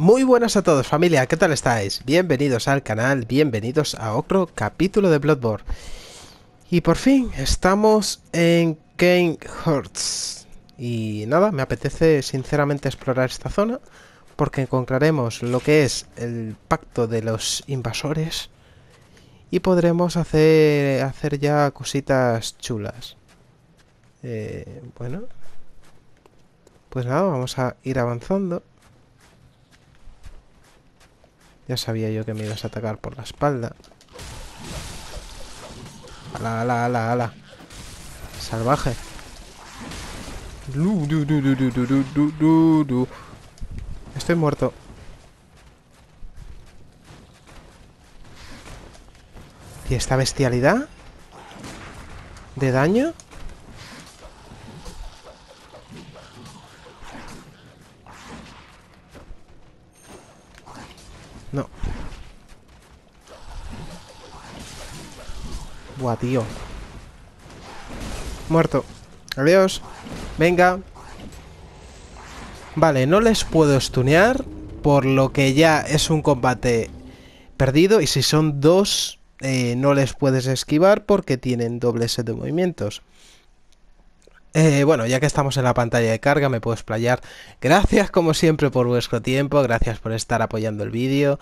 Muy buenas a todos, familia, ¿qué tal estáis? Bienvenidos al canal, bienvenidos a otro capítulo de Bloodborne. Y por fin estamos en Cane Hearts. Y nada, me apetece sinceramente explorar esta zona, porque encontraremos lo que es el pacto de los invasores y podremos hacer ya cositas chulas. Bueno, pues nada, vamos a ir avanzando. Ya sabía yo que me ibas a atacar por la espalda. Ala, ala, ala, ala. Salvaje. Estoy muerto. ¿Y esta bestialidad? ¿De daño? No. Buah, tío. Muerto. Adiós. Venga. Vale, no les puedo stunear, por lo que ya es un combate perdido. Y si son dos, no les puedes esquivar porque tienen doble set de movimientos. Bueno, ya que estamos en la pantalla de carga, me puedo explayar. Gracias como siempre por vuestro tiempo, gracias por estar apoyando el vídeo.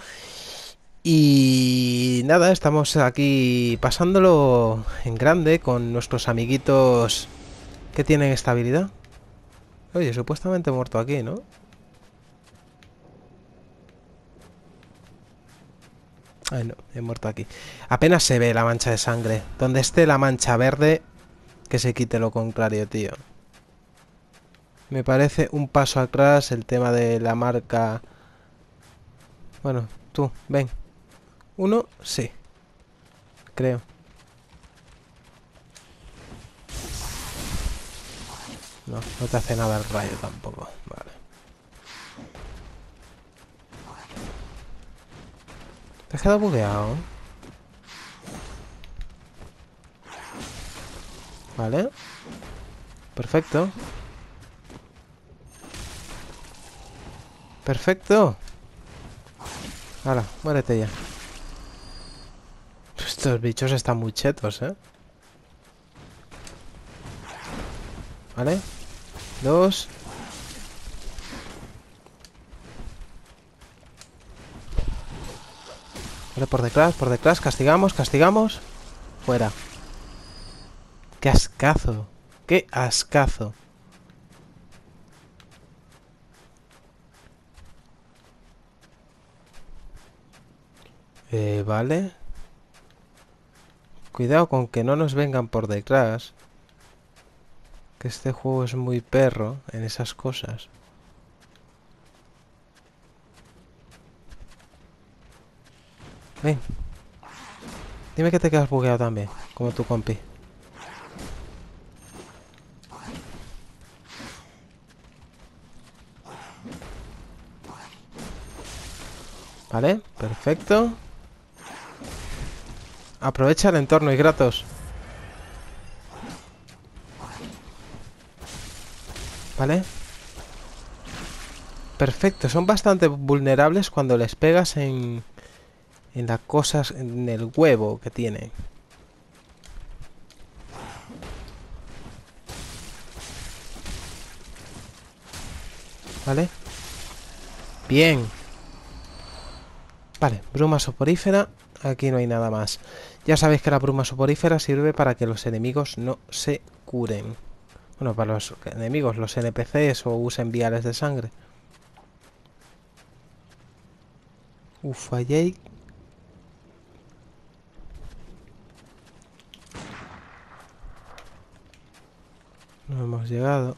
Y nada, estamos aquí pasándolo en grande con nuestros amiguitos que tienen estabilidad. Oye, supuestamente he muerto aquí, ¿no? Ay, no, he muerto aquí. Apenas se ve la mancha de sangre. Donde esté la mancha verde, que se quite lo contrario, tío. Me parece un paso atrás el tema de la marca. Bueno, tú, ven. Uno, sí. Creo. No, no te hace nada el rayo tampoco. Vale. ¿Te has quedado bugueado? Vale. Perfecto. Perfecto. Hala, muérete ya. Estos bichos están muy chetos, ¿eh? Vale. Dos. Vale, por detrás. Castigamos, castigamos. Fuera. ¡Qué ascazo! ¡Qué ascazo! Vale. Cuidado con que no nos vengan por detrás. Que este juego es muy perro en esas cosas. Ven. Dime que te quedas bugueado también, como tu compi. Vale, perfecto. Aprovecha el entorno y Kratos. Vale. Perfecto, son bastante vulnerables cuando les pegas en las cosas, en el huevo que tiene. Vale. Bien. Vale, bruma soporífera. Aquí no hay nada más. Ya sabéis que la bruma soporífera sirve para que los enemigos no se curen. Bueno, para los enemigos, los NPCs o usen viales de sangre. Uf, allí. No hemos llegado.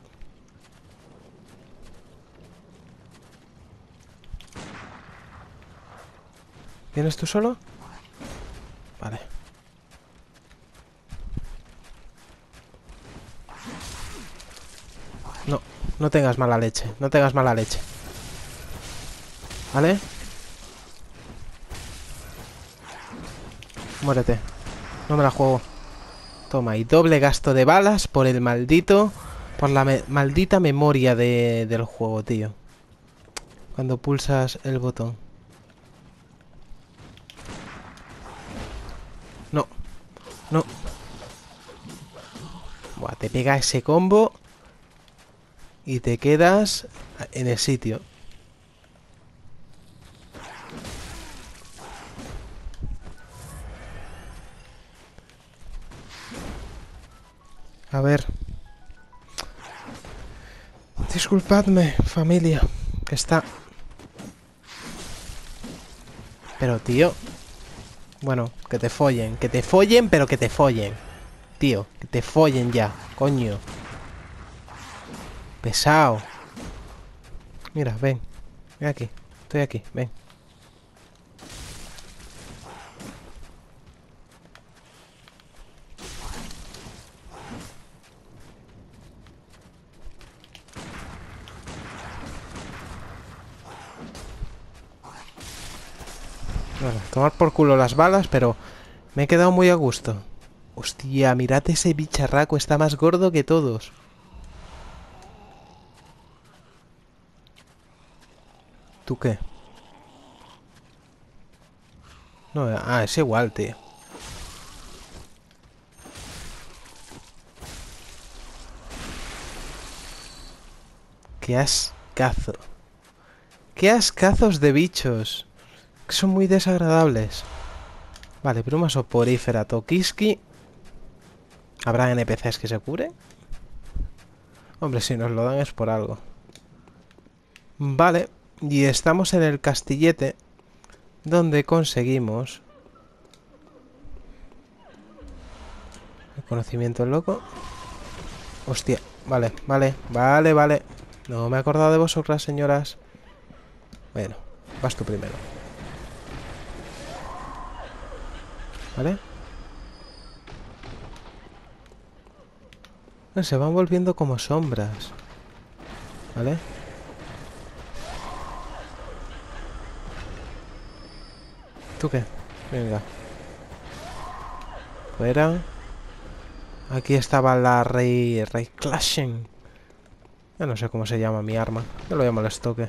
¿Vienes tú solo? Vale. No, no tengas mala leche. No tengas mala leche. ¿Vale? Muérete. No me la juego. Toma, y doble gasto de balas por el maldito... Por la maldita memoria del juego, tío. cuando pulsas el botón. No, no. Buah, te pega ese combo y te quedas en el sitio. A ver. Disculpadme, familia, que está... Pero, tío... Bueno, que te follen, pero que te follen. Tío, que te follen ya, coño. Pesado. Mira, ven. Ven aquí, estoy aquí, ven. Bueno, tomar por culo las balas, pero me he quedado muy a gusto. Hostia, mirad ese bicharraco, está más gordo que todos. ¿Tú qué? No, es igual, tío. Qué ascazo. Qué ascazos de bichos. Que son muy desagradables. Vale, bruma soporífera, Tokiski. ¿Habrá NPCs que se cure? Hombre, si nos lo dan es por algo. Vale, y estamos en el castillete, donde conseguimos el conocimiento loco. Hostia, vale. No me he acordado de vosotras, señoras. Bueno, vas tú primero. ¿Vale? Se van volviendo como sombras. ¿Vale? ¿Tú qué? Venga. Fuera. Aquí estaba la Rey Clashing. Ya no sé cómo se llama mi arma. Yo lo llamo el estoque.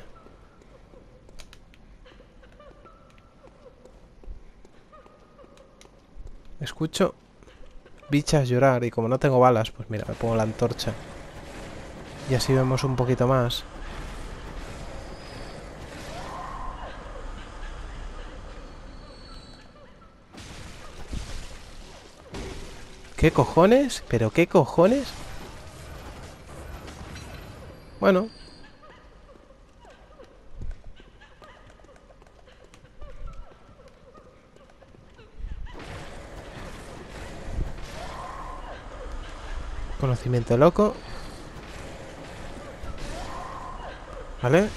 Escucho bichas llorar y como no tengo balas, pues mira, me pongo la antorcha. Y así vemos un poquito más. ¿Qué cojones? ¿Pero qué cojones? Bueno. Conocimiento loco. ¿Vale?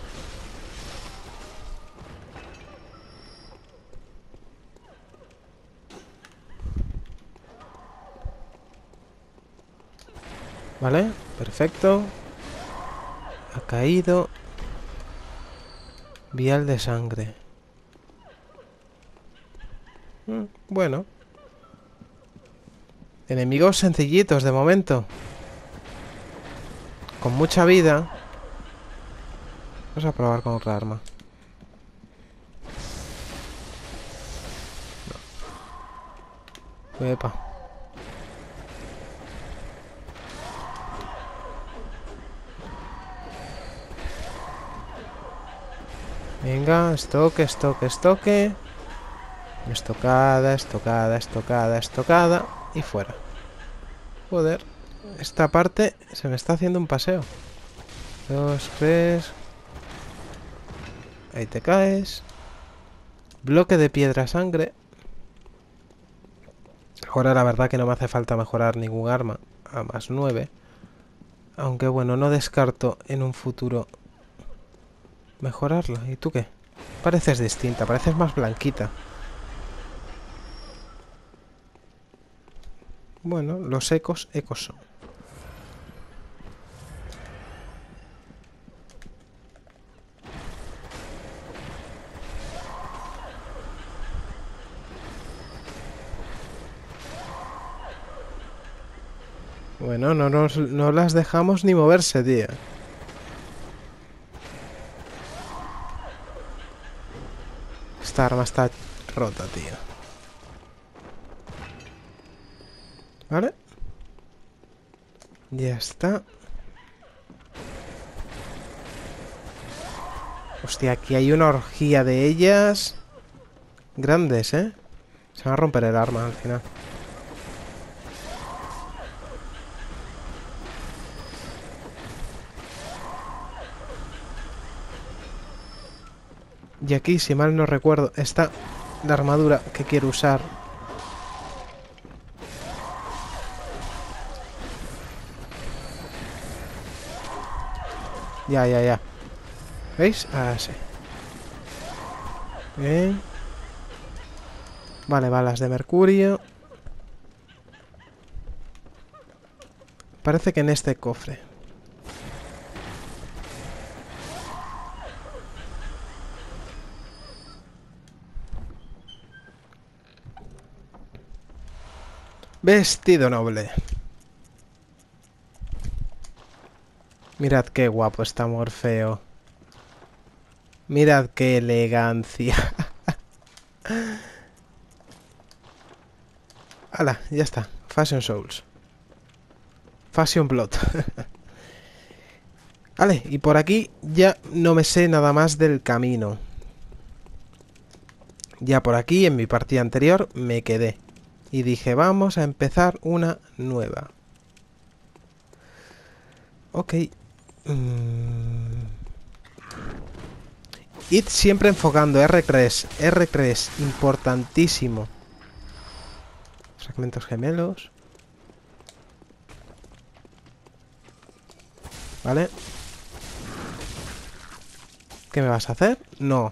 Vale, perfecto. Ha caído. Vial de sangre. Bueno. Enemigos sencillitos de momento. Con mucha vida. Vamos a probar con otra arma. No. Epa. Venga, estoque. Estocada. Y fuera. Joder. Esta parte se me está haciendo un paseo. 2, 3. Ahí te caes. Bloque de piedra sangre. Ahora la verdad que no me hace falta mejorar ningún arma. A más 9. Aunque bueno, no descarto en un futuro mejorarla. ¿Y tú qué? Pareces distinta, pareces más blanquita. Bueno, los ecos son. Bueno, no las dejamos ni moverse, tío. esta arma está rota, tío. Vale. Ya está. Hostia, aquí hay una orgía de ellas. Grandes, ¿eh? Se va a romper el arma al final. Y aquí, si mal no recuerdo, está la armadura que quiero usar. Ya. ¿Veis? Ah, sí. Bien. Vale, balas de mercurio. Parece que en este cofre. Vestido noble. Mirad qué guapo está Morfeo. Mirad qué elegancia. Hala, ya está. Fashion Souls. Fashion Blood. Vale, y por aquí ya no me sé nada más del camino. Ya por aquí, en mi partida anterior, me quedé. Y dije, vamos a empezar una nueva. Ok. Id siempre enfocando. R3. R3. Importantísimo. Fragmentos gemelos. Vale. ¿Qué me vas a hacer? No.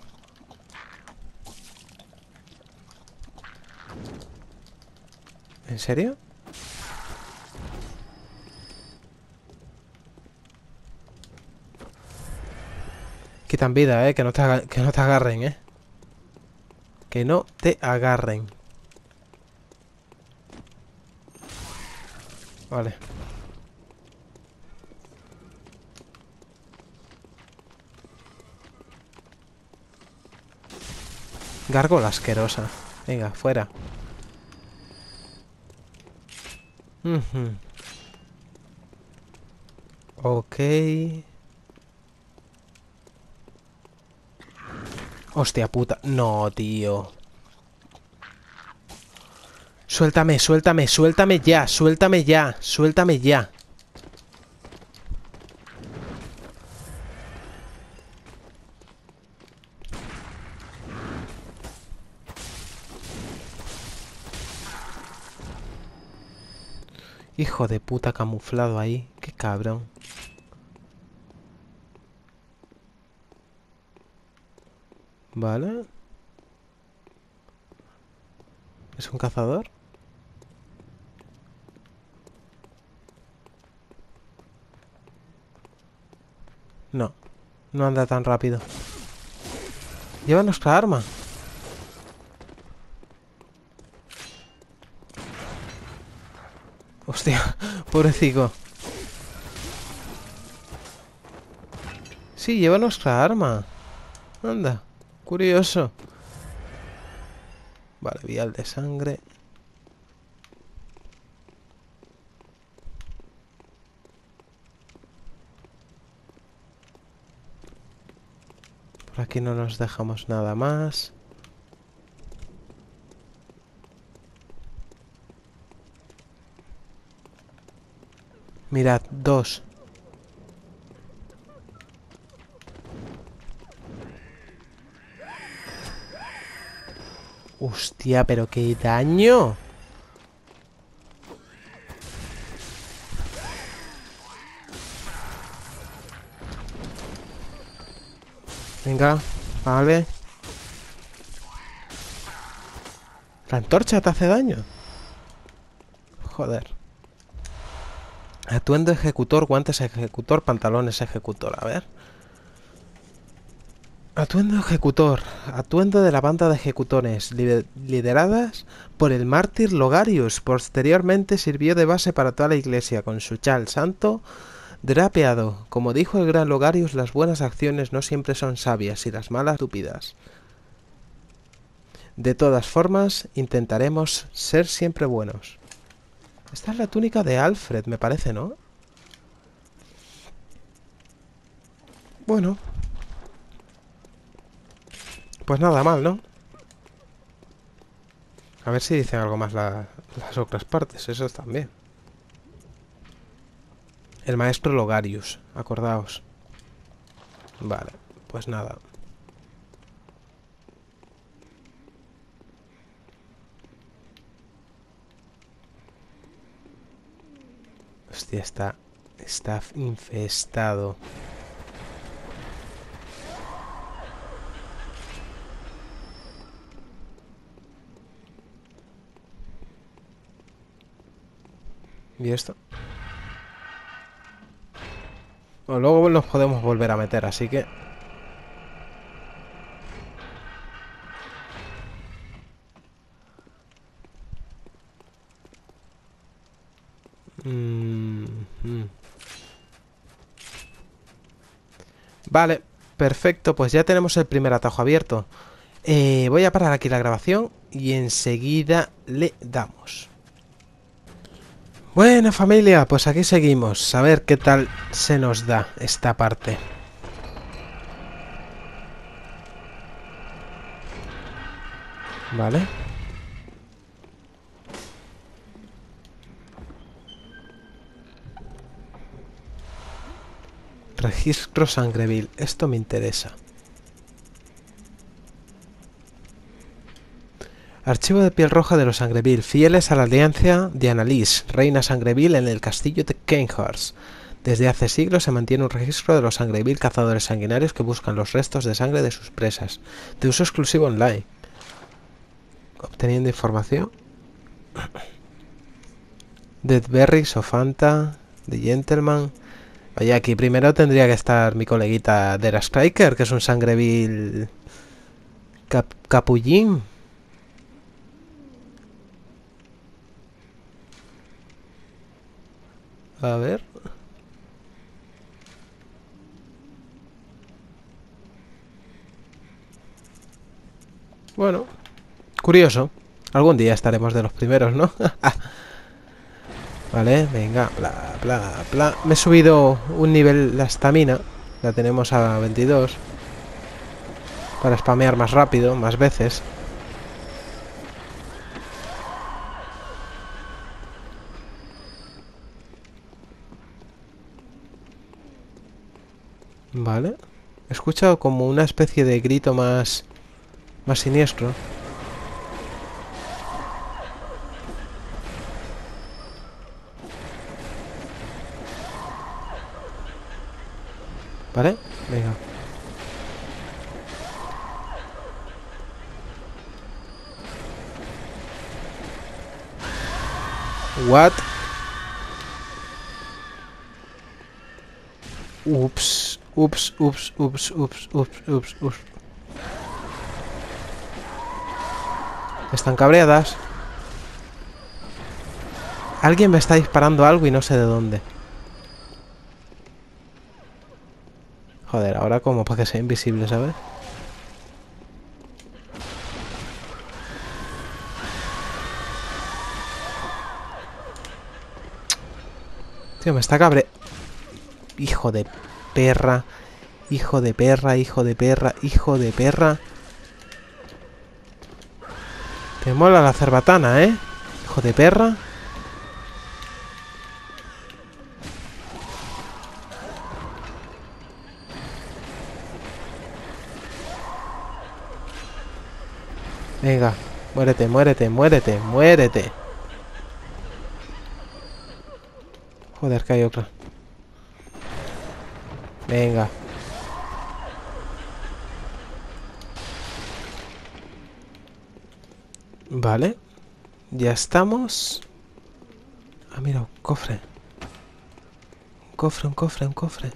¿En serio? Quitan vida, que no te agarren, Que no te agarren. Vale. Gárgola asquerosa. Venga, fuera. Ok. Hostia puta. No, tío. Suéltame ya. Suéltame ya. Hijo de puta camuflado ahí. Qué cabrón. Vale. ¿Es un cazador? No. No anda tan rápido. Lleva nuestra arma. Hostia, pobrecito. Sí, lleva nuestra arma. Anda, curioso. Vale, vial de sangre. Por aquí no nos dejamos nada más. Mirad, 2. Hostia, pero qué daño. Venga, vale. ¿La antorcha te hace daño? Joder. Atuendo ejecutor, guantes ejecutor, pantalones ejecutor. A ver. Atuendo ejecutor. Atuendo de la banda de ejecutores, lideradas por el mártir Logarius. Posteriormente sirvió de base para toda la iglesia, con su chal santo drapeado. Como dijo el gran Logarius, las buenas acciones no siempre son sabias y las malas estúpidas. De todas formas, intentaremos ser siempre buenos. Esta es la túnica de Alfred, me parece, ¿no? Bueno, pues nada mal, ¿no? A ver si dicen algo más las otras partes, eso también. El maestro Logarius, acordaos. Vale, pues nada. Hostia, está infestado. ¿Y esto? Bueno, luego nos podemos volver a meter, así que... Vale, perfecto, pues ya tenemos el primer atajo abierto. Voy a parar aquí la grabación y enseguida le damos. Bueno, familia, pues aquí seguimos. A ver qué tal se nos da esta parte. Vale. Registro Sangreville. Esto me interesa. Archivo de piel roja de los Sangreville. Fieles a la alianza de Annalise, reina Sangreville en el castillo de Cainhurst. Desde hace siglos se mantiene un registro de los Sangreville cazadores sanguinarios que buscan los restos de sangre de sus presas. De uso exclusivo online. Obteniendo información. Deadberry, Sofanta, The Gentleman. Oye, aquí primero tendría que estar mi coleguita Dera Striker, que es un Sangreville capullín. A ver. Bueno, curioso. Algún día estaremos de los primeros, ¿no? Vale, venga, bla, bla, bla. Me he subido un nivel la estamina. La tenemos a 22. Para spamear más rápido, más veces. Vale. He escuchado como una especie de grito más siniestro. Vale, venga. What? Ups, ups, ups, ups, ups, ups, ups, ups. Están cabreadas. Alguien me está disparando algo y no sé de dónde. Joder, ahora como para que sea invisible, ¿sabes? Tío, me está cabre... Hijo de perra. Hijo de perra, hijo de perra, hijo de perra. Te mola la cerbatana, ¿eh? Hijo de perra. Venga, muérete, muérete, muérete, muérete. Joder, que hay otra. Venga. Vale. Ya estamos. Ah, mira, un cofre. Un cofre, un cofre, un cofre.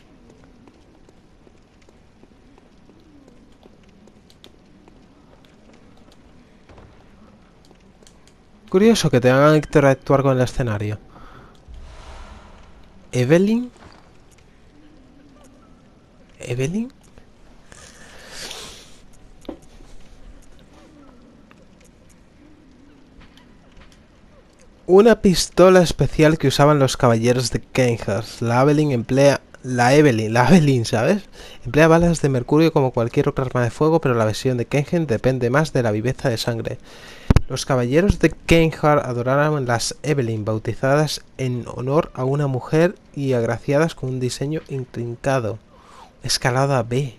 Curioso que te hagan interactuar con el escenario. Evelyn. Evelyn. Una pistola especial que usaban los caballeros de Cainhurst. La Evelyn, ¿sabes? Emplea balas de mercurio como cualquier otra arma de fuego, pero la versión de Kengen depende más de la viveza de sangre. Los caballeros de Cainhurst adoraron las Evelyn, bautizadas en honor a una mujer y agraciadas con un diseño intrincado. Escalada B.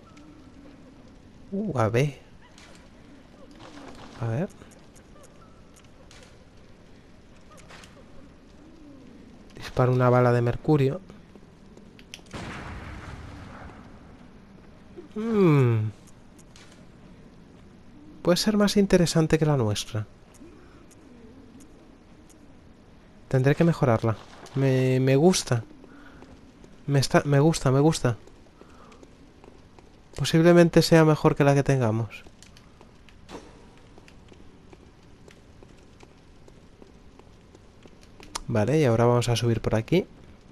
A B. A ver. Dispara una bala de mercurio. Puede ser más interesante que la nuestra. Tendré que mejorarla. Me gusta. Me gusta. Posiblemente sea mejor que la que tengamos. Vale, y ahora vamos a subir por aquí.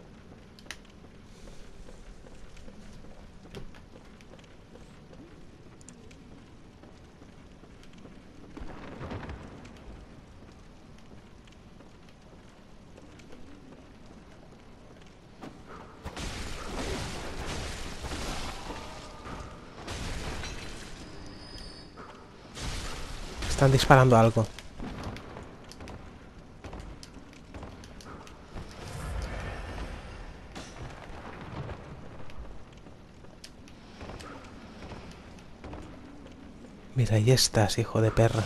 Están disparando algo. Mira, ahí estás, hijo de perra.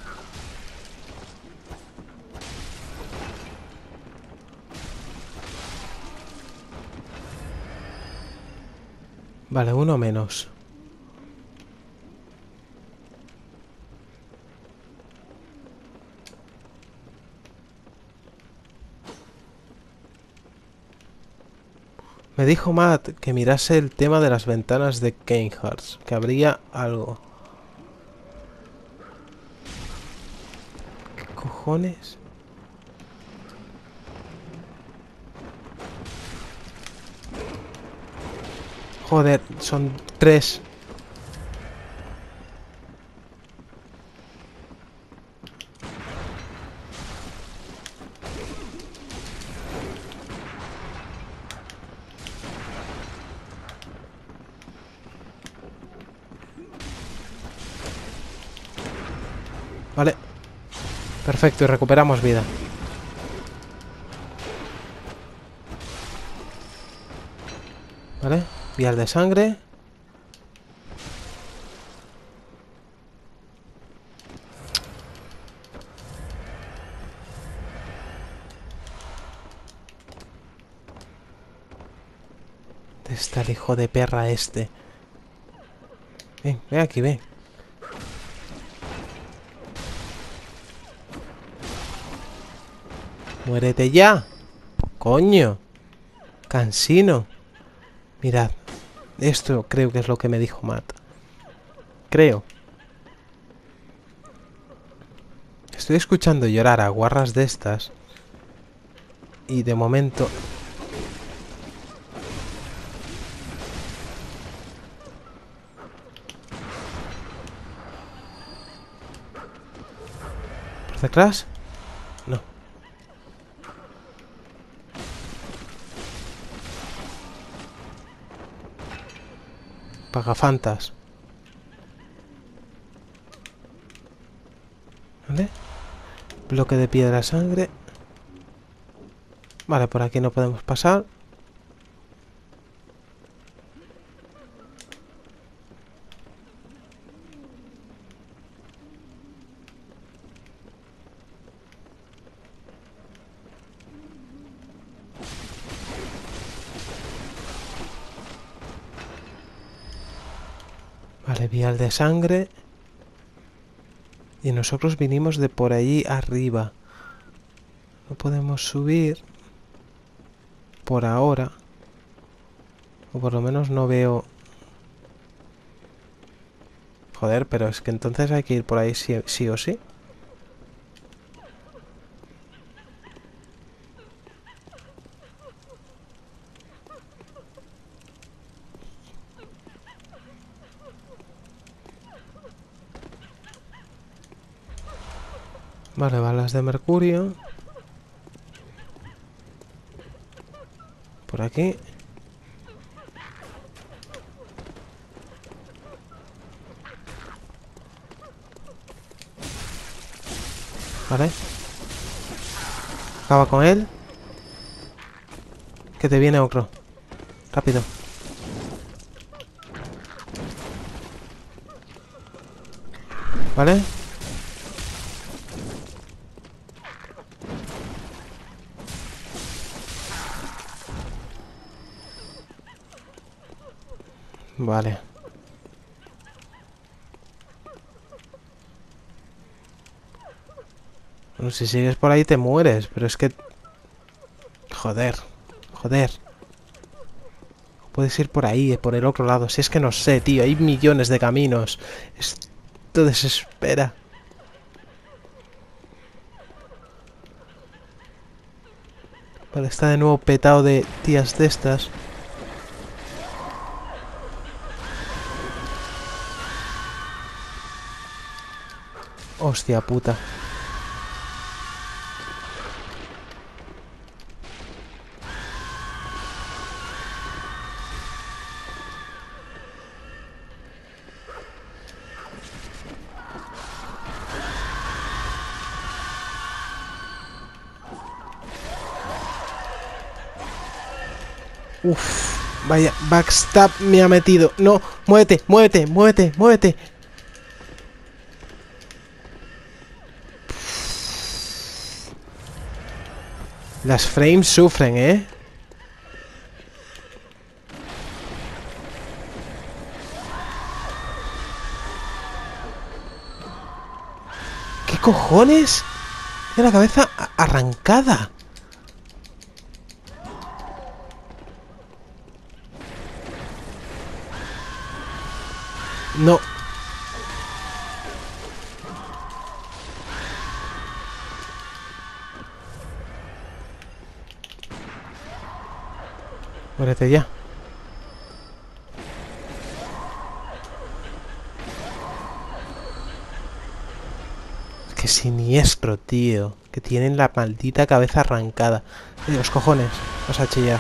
Vale, uno menos. Me dijo Matt que mirase el tema de las ventanas de Cainhurst, que habría algo. ¿Qué cojones? Joder, son 3. Vale. Perfecto, y recuperamos vida. Vale, vial de sangre. ¿Dónde está el hijo de perra este? Ven, ven aquí, ven. ¡Muérete ya! ¡Coño! ¡Cansino! Mirad. Esto creo que es lo que me dijo Matt. Creo. Estoy escuchando llorar a guarras de estas. Y de momento... ¿Por detrás? No. Pagafantas. ¿Vale? Bloque de piedra sangre. Vale, por aquí no podemos pasar. Vale, vial de sangre. Y nosotros vinimos de por allí arriba. No podemos subir. Por ahora. O por lo menos no veo... Joder, pero es que entonces hay que ir por ahí sí o sí. Vale, balas de mercurio. Por aquí. Vale. Acaba con él. Que te viene Ocro. Rápido. Vale. Vale. Bueno, si sigues por ahí te mueres, pero es que... Joder. Joder. Puedes ir por ahí, por el otro lado. Si es que no sé, tío. Hay millones de caminos. Esto desespera. Vale, está de nuevo petado de tías de estas. Hostia puta. Uf, vaya, backstab me ha metido. No, muévete, muévete, muévete, muévete. Las frames sufren, ¿eh? ¿Qué cojones? Tiene la cabeza arrancada. No. Muérete ya. Qué siniestro, tío. Que tienen la maldita cabeza arrancada. Los cojones. Vas a chillar.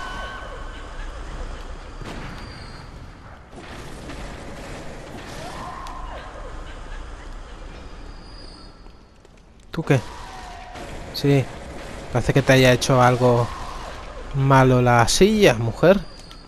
¿Tú qué? Sí. Parece que te haya hecho algo malo la silla, mujer.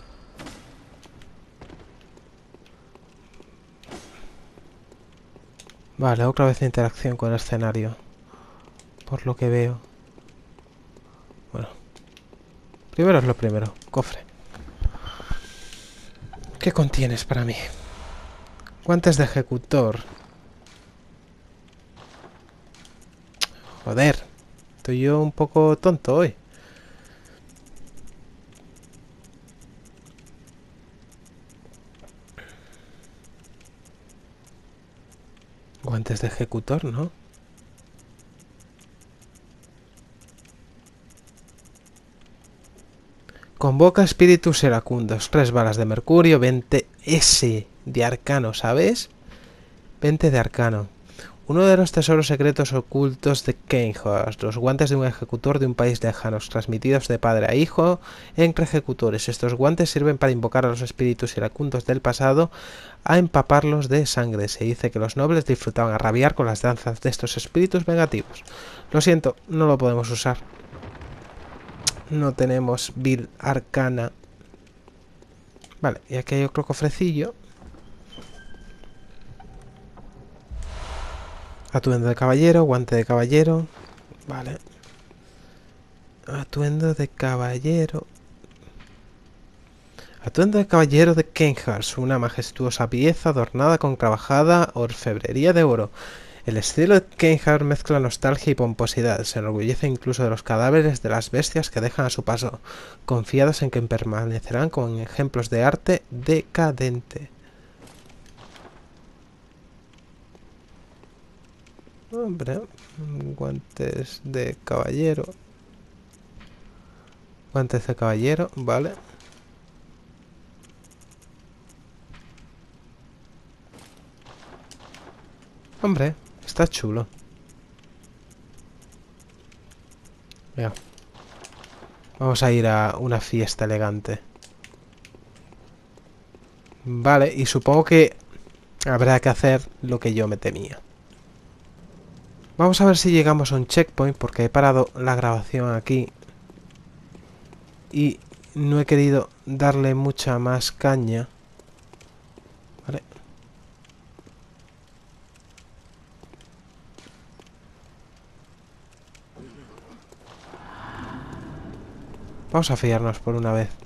Vale, otra vez de interacción con el escenario. Por lo que veo. Bueno. Primero es lo primero. Cofre. ¿Qué contienes para mí? Guantes de ejecutor. Joder. Estoy yo un poco tonto hoy. Guantes de ejecutor, ¿no? Convoca espíritus iracundos. 3 balas de mercurio. 20 S de arcano, ¿sabes? 20 de arcano. Uno de los tesoros secretos ocultos de Kanehurst. Los guantes de un ejecutor de un país lejano, transmitidos de padre a hijo entre ejecutores. Estos guantes sirven para invocar a los espíritus iracundos del pasado, a empaparlos de sangre. Se dice que los nobles disfrutaban a rabiar con las danzas de estos espíritus vengativos. Lo siento, no lo podemos usar. No tenemos build arcana. Vale, y aquí hay otro cofrecillo. Atuendo de caballero, guante de caballero. Vale. Atuendo de caballero. Atuendo de caballero de Kanehurst. Una majestuosa pieza adornada con trabajada orfebrería de oro. El estilo de Kanehurst mezcla nostalgia y pomposidad. Se enorgullece incluso de los cadáveres de las bestias que dejan a su paso, confiados en que permanecerán como ejemplos de arte decadente. Hombre, guantes de caballero. Guantes de caballero, vale. Hombre, está chulo. Mira. Vamos a ir a una fiesta elegante. Vale, y supongo que habrá que hacer lo que yo me temía. Vamos a ver si llegamos a un checkpoint, porque he parado la grabación aquí. Y no he querido darle mucha más caña. Vale. Vamos a fiarnos por una vez.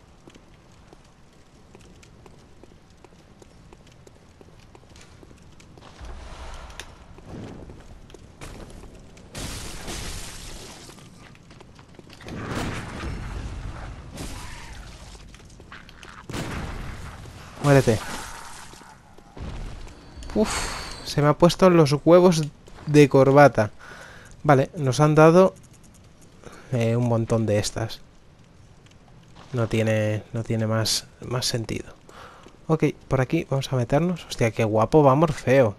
Muérete. Uf, se me ha puesto los huevos de corbata. Vale, nos han dado un montón de estas. No tiene más sentido. Ok, por aquí vamos a meternos. Hostia, qué guapo va Morfeo.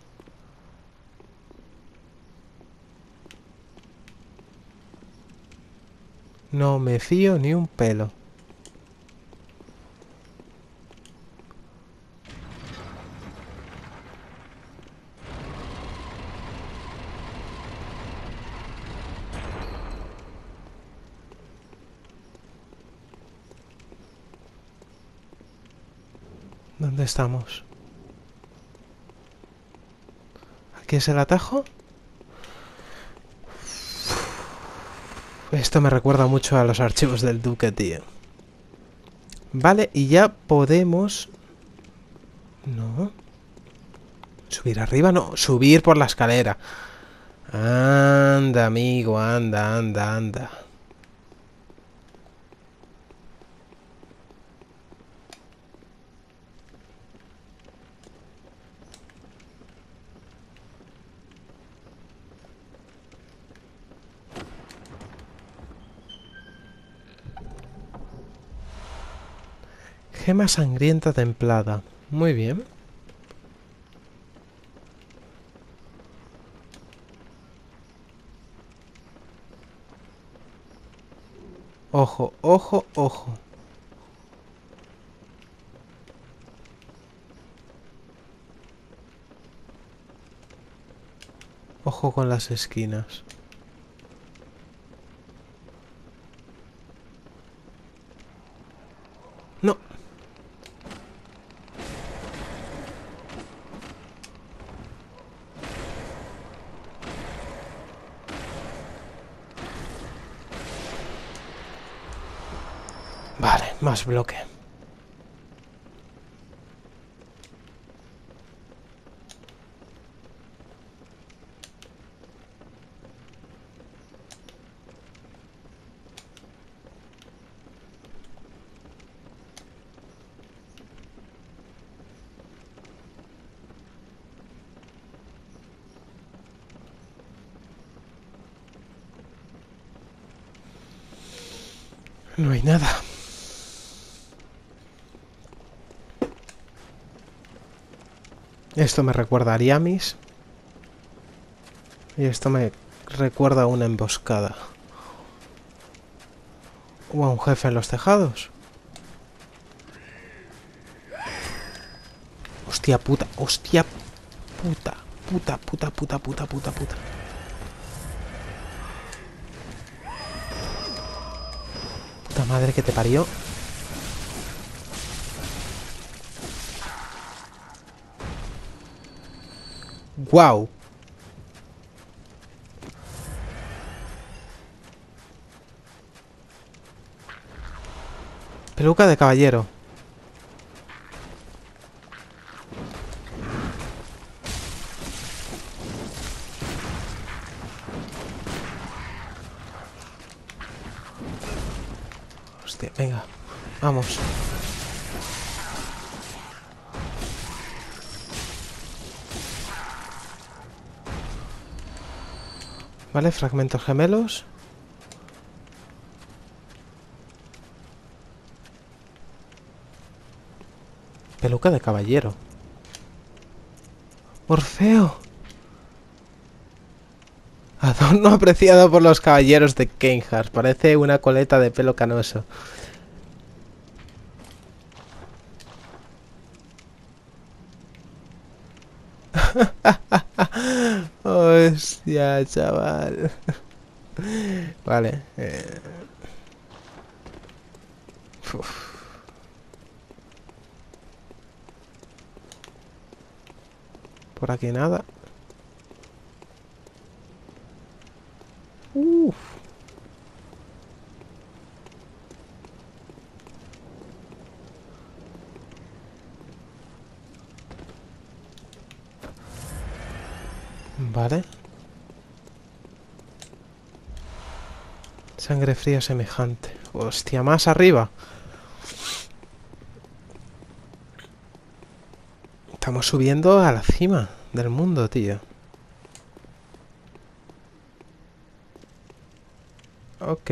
No me fío ni un pelo. ¿Dónde estamos? ¿Aquí es el atajo? Esto me recuerda mucho a los archivos del Duque, tío. Vale, y ya podemos... No. Subir arriba, no. Subir por la escalera. Anda, amigo, anda, anda, anda. Gema sangrienta templada. Muy bien. Ojo, ojo, ojo. Ojo con las esquinas. No. Vale, más bloque. No hay nada. Esto me recuerda a Ariamis. Y esto me recuerda a una emboscada. O a un jefe en los tejados. Hostia puta, hostia puta. Puta, puta, puta, puta, puta, puta. Puta madre que te parió. Guau. Peluca de caballero. Hostia, venga. Vamos. Vale, fragmentos gemelos. Peluca de caballero. Orfeo. Adorno apreciado por los caballeros de Kenhard. Parece una coleta de pelo canoso. Hostia, chaval. Vale. Por aquí nada. Uf. Vale. Sangre fría semejante. Hostia, más arriba. Estamos subiendo a la cima del mundo, tío. Ok.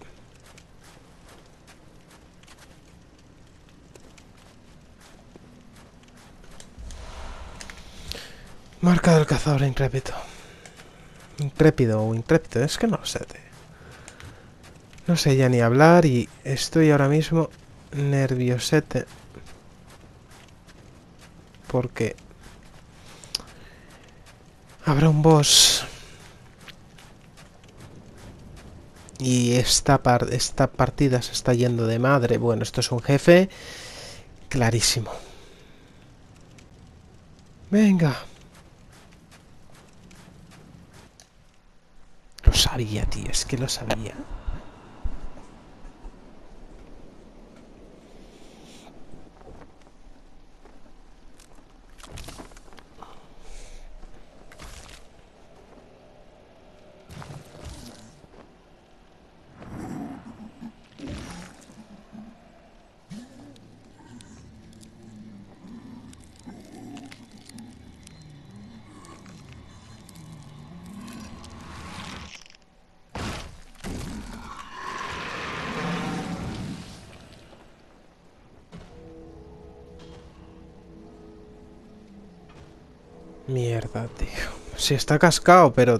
Marca del cazador intrépido. Intrépido o intrépido, es que no lo sé, tío. No sé ya ni hablar y estoy ahora mismo nerviosete. Porque habrá un boss. Y esta partida se está yendo de madre. Bueno, esto es un jefe clarísimo. Venga. Lo sabía, tío. Es que lo sabía. Mierda, tío. Sí, está cascado, pero...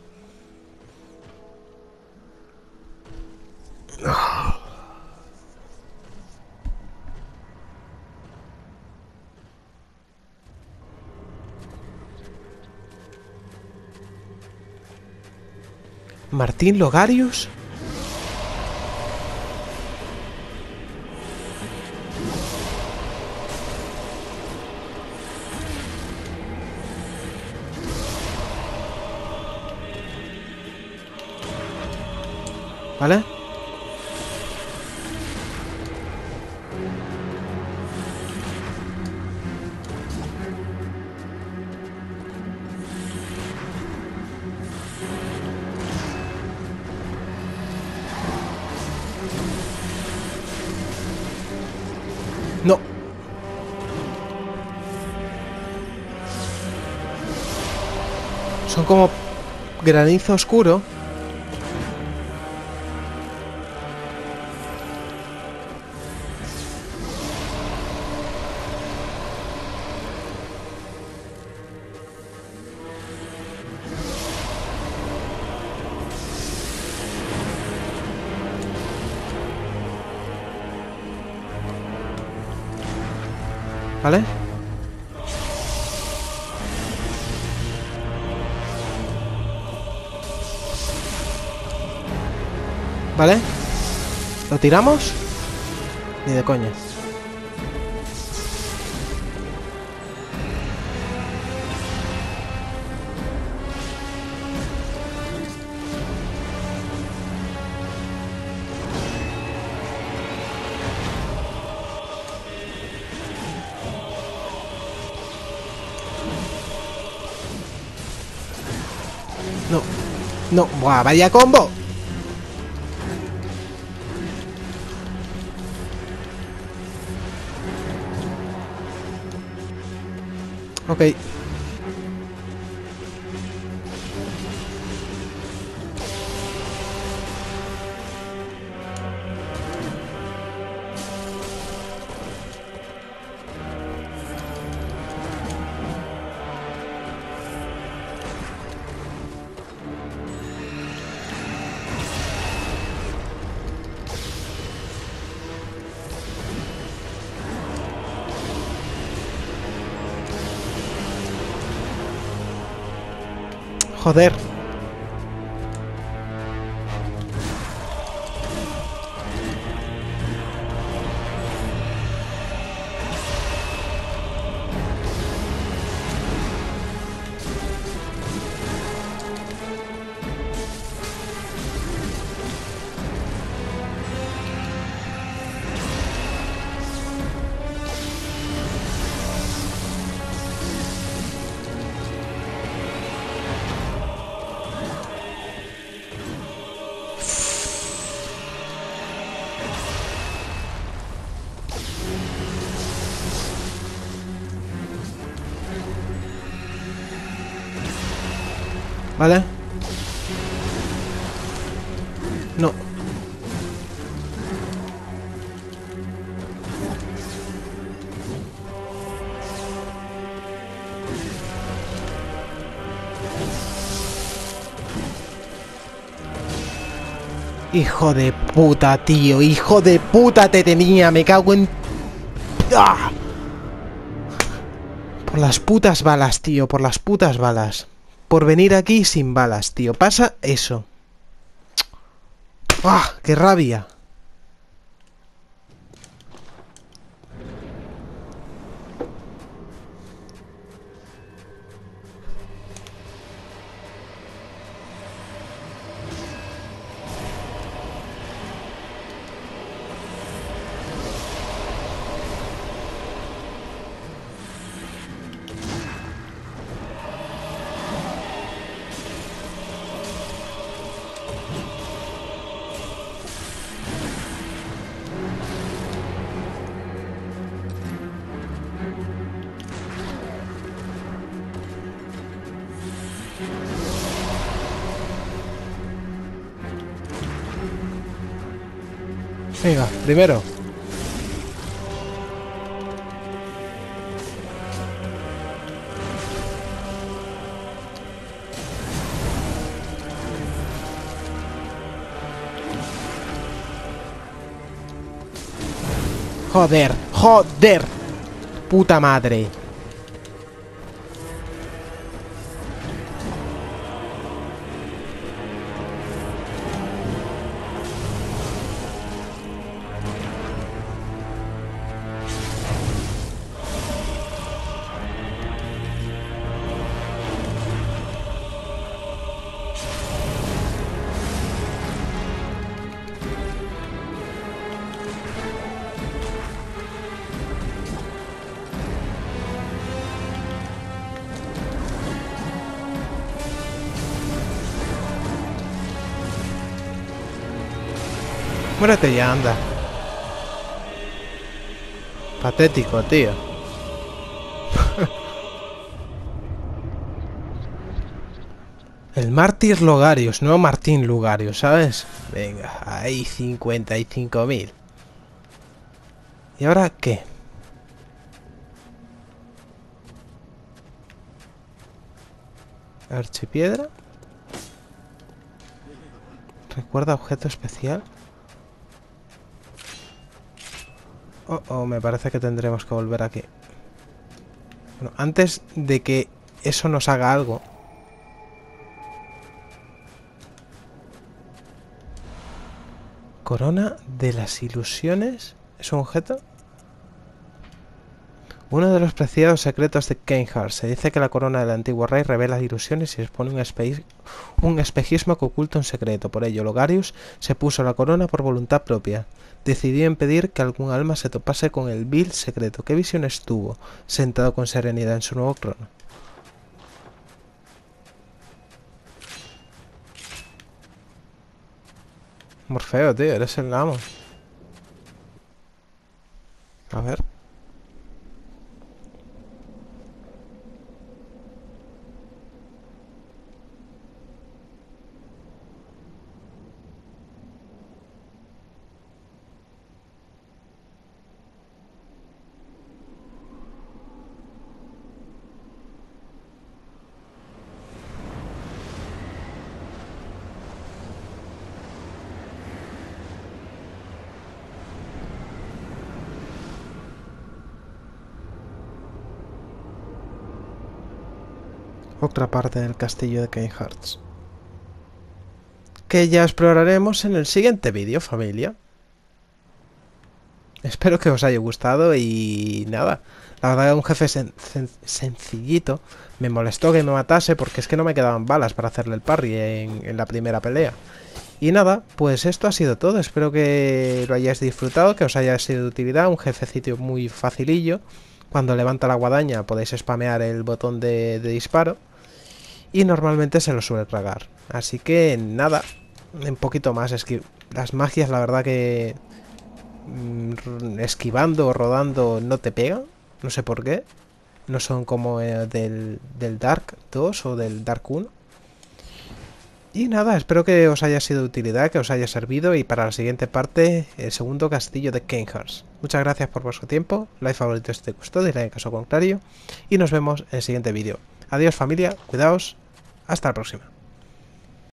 ¿Martín Logarius? ¿Vale? No. Son como granizo oscuro. ¿Vale? ¿Vale? ¿Lo tiramos? Ni de coña. No. No. ¡Buah! ¡Vaya combo! Ok. Joder. ¿Vale? No. Hijo de puta, tío. Hijo de puta te tenía. Me cago en... ¡Ah! Por las putas balas, tío. Por las putas balas. Por venir aquí sin balas, tío. Pasa eso. ¡Ah! ¡Qué rabia! Venga, primero. Joder, joder. Puta madre. Muérete ya, anda. Patético, tío. El mártir Logarius, no Martín Lugarius, ¿sabes? Venga, ahí 55.000. ¿Y ahora qué? Archipiedra. Recuerda objeto especial. Oh, me parece que tendremos que volver aquí. Bueno, antes de que eso nos haga algo. Corona de las ilusiones. ¿Es un objeto? Uno de los preciados secretos de Keinhardt. Se dice que la corona del antiguo rey revela ilusiones y expone un espejismo que oculta un secreto. Por ello, Logarius se puso la corona por voluntad propia. Decidió impedir que algún alma se topase con el vil secreto. ¿Qué visiones tuvo, sentado con serenidad en su nuevo trono? Morfeo, tío, eres el amo. A ver. otra parte del castillo de Kane Hearts, que ya exploraremos en el siguiente vídeo, familia. Espero que os haya gustado y nada, la verdad es un jefe sencillito. Me molestó que me matase porque es que no me quedaban balas para hacerle el parry en la primera pelea. Y nada, pues esto ha sido todo. Espero que lo hayáis disfrutado, que os haya sido de utilidad. Un jefecito muy facilillo. Cuando levanta la guadaña podéis spamear el botón de disparo. Y normalmente se lo suele tragar. Así que nada, un poquito más. Las magias, la verdad que esquivando o rodando no te pegan. No sé por qué. No son como del Dark 2 o del Dark 1. Y nada, espero que os haya sido de utilidad, que os haya servido, y para la siguiente parte, el segundo castillo de Kane Hearts. Muchas gracias por vuestro tiempo, like, favorito si te gustó, dislike en caso contrario, y nos vemos en el siguiente vídeo. Adiós familia, cuidaos, hasta la próxima.